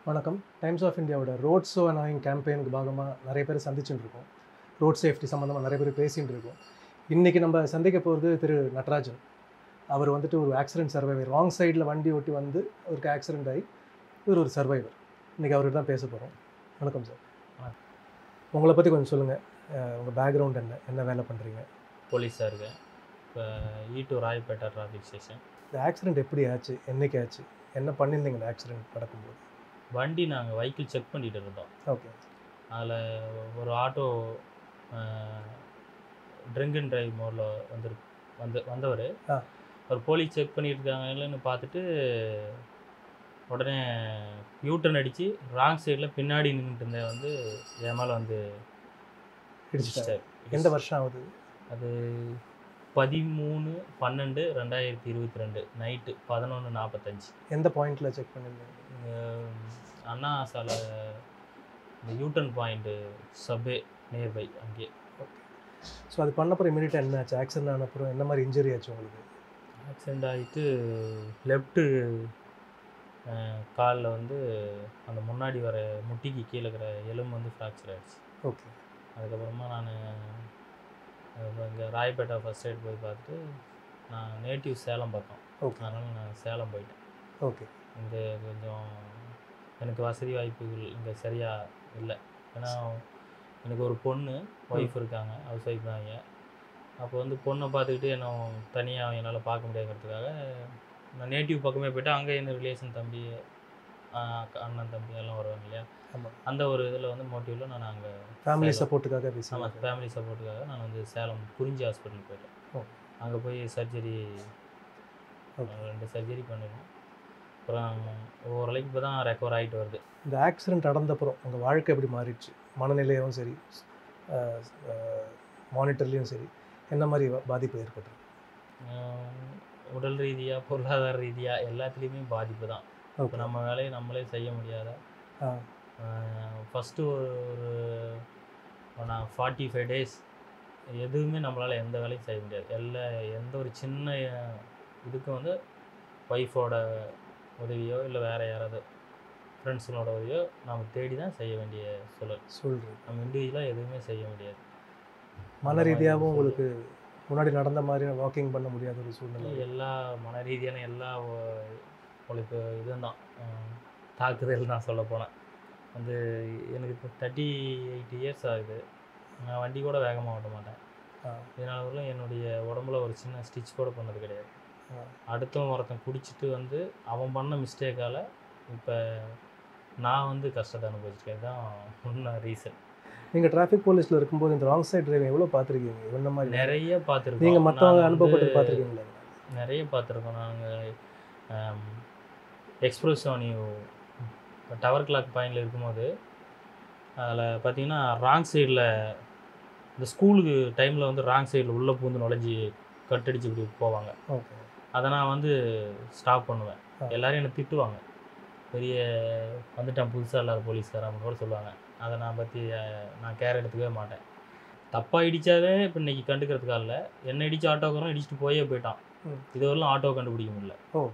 வணக்கம். Times of இந்தியாவோட road show and கேம்பெயினுக்கு பாகமாக நிறைய பேர் சந்திச்சுட்டு இருக்கோம். ரோட் சேஃப்டி சம்மந்தமாக நிறைய பேர் பேசிகிட்டு இருக்கோம். இன்றைக்கி நம்ம சந்திக்க போகிறது திரு நட்ராஜன். அவர் வந்துட்டு ஒரு ஆக்சிடென்ட் சர்வைவர். ராங் சைடில் வண்டி ஓட்டி வந்து அவருக்கு ஆக்சிடென்ட் ஆகி இவர் ஒரு சர்வைவர். இன்றைக்கி அவர்கிட்ட தான் பேச போகிறோம். வணக்கம் சார். உங்களை பற்றி கொஞ்சம் சொல்லுங்கள். உங்கள் பேக்ரவுண்ட் என்ன வேலை பண்ணுறீங்க? போலீஸாக இருக்கேன். இப்போ ஈட்டூர் ராயப்பேட்டை டிராஃபிக் ஸ்டேஷன். இந்த ஆக்சிடென்ட் எப்படி ஆச்சு, என்றைக்கு ஆச்சு, என்ன பண்ணியிருந்தீங்க இந்த ஆக்சிடென்ட் நடக்கும்போது? வண்டி நாங்கள் வெஹிக்கிள் செக் பண்ணிகிட்டு இருந்தோம். ஓகே. அதில் ஒரு ஆட்டோ ட்ரிங்க் அண்ட் ட்ரைவ் மோடில் வந்தவர் ஒரு போலீஸ் செக் பண்ணிட்டு இருக்காங்கன்னு பார்த்துட்டு உடனே யூட்டர்ன் அடித்து ராங் சைடில் பின்னாடி நின்றுட்டு இருந்தேன் வந்து என் மேலே வந்து இடிச்சிட்டார். எந்த வருஷம் ஆகுது அது? 13/12/2022 நைட்டு 11:45. எந்த பாயிண்டில் செக் பண்ணியிருந்தீங்க? அண்ணா சாலை இந்த யூட்டன் பாயிண்ட்டு சப்வே நியர்பை அங்கே. ஓகே. ஸோ அது பண்ணப்பறம் இமீடியட்டாக என்ன ஆச்சு? ஆக்சிடென்ட் ஆனப்புறம் என்ன மாதிரி இன்ஜுரி ஆச்சு உங்களுக்கு? ஆக்சிடெண்ட் ஆகிட்டு லெஃப்ட்டு காலில் வந்து அந்த முன்னாடி வர முட்டிக்கு கீழே இருக்கிற எலும்பு வந்து ஃப்ராக்சர் ஆகிடுச்சு. ஓகே. அதுக்கப்புறமா நான் இங்கே ராயப்பேட்டை ஃபஸ்ட் எய்ட் போய் பார்த்துட்டு நான் நேட்டிவ் சேலம் பார்த்தோம். ஓகே. அதனால் நான் சேலம் போயிட்டேன். ஓகே. இங்கே கொஞ்சம் எனக்கு வசதி வாய்ப்புகள் இங்கே சரியாக இல்லை. ஏன்னா எனக்கு ஒரு பொண்ணு ஒய்ஃப் இருக்காங்க, ஹவுஸ் ஒய்ஃப் தான். அப்போ வந்து பொண்ணை பார்த்துக்கிட்டு என்ன தனியாக என்னால் பார்க்க முடியாதுங்கிறதுக்காக நான் நேட்டிவ் பக்கமே போய்ட்டு அங்கே என்ன ரிலேஷன் தம்பி அண்ணன் தம்பி எல்லாம் வருவாங்க இல்லையா, அந்த ஒரு இதில் வந்து மோட்டிவில் நான் அங்கே ஃபேமிலி சப்போர்ட்டுக்காக ஆமாம் ஃபேமிலி சப்போர்ட்டுக்காக நான் வந்து சேலம் குறிஞ்சி ஹாஸ்பிட்டல் போயிட்டேன். அங்கே போய் சர்ஜரி 2 சர்ஜரி பண்ணிடுவோம். அப்புறம் ஓரளவுக்கு இப்போ தான் ரெக்கவர் ஆகிட்டு வருது. இந்த ஆக்சிடென்ட் நடந்தப்புறம் உங்கள் வாழ்க்கை எப்படி மாறிடுச்சு? மனநிலையும் சரி, மானிட்டர்லேயும் சரி, என்ன மாதிரி பாதிப்பு ஏற்பட்டது? உடல் ரீதியாக, பொருளாதார ரீதியாக எல்லாத்துலேயுமே பாதிப்பு தான். இப்போ நம்ம வேலையை நம்மளே செய்ய முடியாத. ஃபஸ்ட்டு நான் 45 days எதுவுமே நம்மளால் எந்த வேலையும் செய்ய முடியாது. எந்த ஒரு சின்ன இதுக்கும் வந்து ஒய்ஃபோட உதவியோ இல்லை வேறு யாராவது ஃப்ரெண்ட்ஸுங்களோட உதவியோ நம்ம தேடி தான் செய்ய வேண்டிய சொல்கிறேன். நம்ம இண்டிவிஜுவலாக எதுவுமே செய்ய முடியாது. மன ரீதியாகவும் உங்களுக்கு முன்னாடி நடந்த மாதிரி வாக்கிங் பண்ண முடியாத ஒரு சூழ்நிலை. எல்லா மன ரீதியான எல்லா உங்களுக்கு இதுதான் தாக்குதல் தான் சொல்ல போனேன். வந்து எனக்கு இப்போ 38 years ஆகுது. நான் வண்டி கூட வேகமாக ஓட்ட மாட்டேன். இதனால வரலும் என்னுடைய உடம்புல ஒரு சின்ன ஸ்டிச் கூட பண்ணது கிடையாது. அடுத்தவன் ஒருத்தன் குடிச்சிட்டு வந்து அவன் பண்ண மிஸ்டேக்கால் இப்போ நான் வந்து கஷ்டத்தை அனுபவிச்சிருக்கேன். தான் உண்மை ரீசன். நீங்கள் டிராஃபிக் போலீஸில் இருக்கும்போது இந்த ராங் சைட் டிரைவிங் எவ்வளோ பார்த்துருக்கீங்க? இந்த மாதிரி நிறைய பார்த்துருக்கோம். நீங்கள் மற்றவங்க அனுபவப்பட்டு பார்த்துருக்கீங்களா? நிறைய பார்த்துருக்கோம். நாங்கள் எக்ஸ்பிரஸ் அவென்யூ டவர் கிளாக் பாயிண்டில் இருக்கும்போது அதில் பார்த்தீங்கன்னா ராங் சைடில் இந்த ஸ்கூலுக்கு டைமில் வந்து ராங் சைடில் உள்ளே பூந்து நுழைஞ்சி கட்டடிச்சு இப்படி போவாங்க. ஓகே. அதை நான் வந்து ஸ்டாப் பண்ணுவேன். எல்லோரும் என்னை திட்டுவாங்க, பெரிய வந்துட்டேன் புதுசாக இல்லாத போலீஸ்காரன் அப்படின்னு கூட சொல்லுவாங்க. அதை நான் பற்றி நான் கேர் எடுத்துக்கவே மாட்டேன். தப்பாக இடித்தாவே இப்போ இன்றைக்கி கண்டுக்கிறதுக்காக இல்லை, என்னை இடித்து ஆட்டோக்காரன் இடிச்சுட்டு போயிட்டான். இதுவரையிலும் ஆட்டோ கண்டுபிடிக்க முடியல.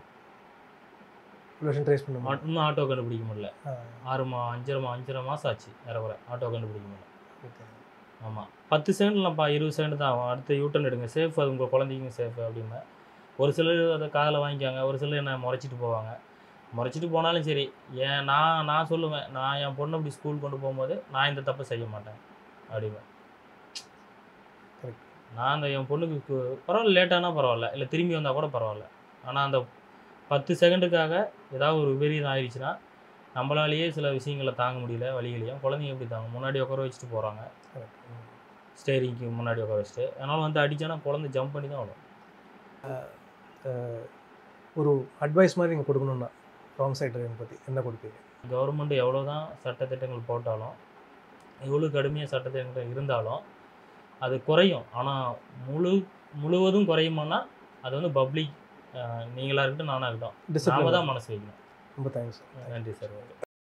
ட்ரேஸ் பண்ண இன்னும் ஆட்டோ கண்டுபிடிக்க முடியல. 5.5 மாதம் ஆச்சு ஏறக்குறை ஆட்டோ கண்டுபிடிக்க முடியல. ஆமாம், 10 செகண்ட்லப்பா, 20 செகண்ட் தான் ஆகும். அடுத்த யூட்டன் எடுங்க, சேஃப், அது உங்கள் குழந்தைங்க சேஃப் அப்படின்னு. ஒரு சிலர் அதை காதில் வாங்கிக்காங்க, ஒரு சிலர் என்னை முறைச்சிட்டு போவாங்க. முறைச்சிட்டு போனாலும் சரி, நான் சொல்லுவேன், நான் என் பொண்ணை அப்படி ஸ்கூல் கொண்டு போகும்போது நான் இந்த தப்பை செய்ய மாட்டேன் அப்படிவேன். நான் அந்த என் பொண்ணுக்கு பரவாயில்ல, லேட்டானால் பரவாயில்ல, இல்லை திரும்பி வந்தால் கூட பரவாயில்ல. ஆனால் அந்த 10 செகண்டுக்காக ஏதாவது ஒரு விபரீதம் ஆயிடுச்சுன்னா நம்மளாலேயே சில விஷயங்களை தாங்க முடியல, வழிகளையும் குழந்தைங்க எப்படி தாங்க. முன்னாடி உட்கார வச்சுட்டு போகிறாங்க, ஸ்டேரிங்க்கு முன்னாடி உட்கார வச்சுட்டு. அதனால் வந்து அடித்தானா குழந்தை ஜம்ப் பண்ணி தான் வரும். ஒரு அட்வைஸ் மாதிரி நீங்கள் கொடுக்கணுன்னா ராங் சைட் டிரைவிங் பற்றி என்ன கொடுப்பீங்க? கவர்மெண்ட் எவ்வளோ தான் சட்டத்திட்டங்கள் போட்டாலும், எவ்வளோ கடுமையாக சட்டத்திட்டங்கள் இருந்தாலும் அது குறையும். ஆனால் முழுவதும் குறையுமானா அது வந்து பப்ளிக், நீங்களாக இருக்கட்டும் நானாக இருக்கட்டும், நாம தான் மனசு வைக்கணும். ரொம்ப தேங்க்ஸ். நன்றி சார்.